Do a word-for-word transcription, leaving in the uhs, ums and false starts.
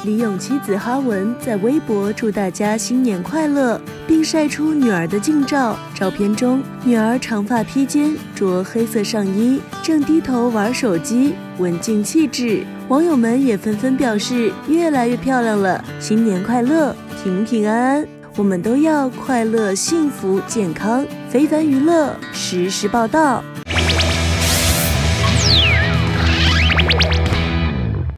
李咏妻子哈文在微博祝大家新年快乐，并晒出女儿的近照。照片中，女儿长发披肩，着黑色上衣，正低头玩手机，文静气质。网友们也纷纷表示越来越漂亮了，新年快乐，平平安安，我们都要快乐、幸福、健康。非凡娱乐实时报道。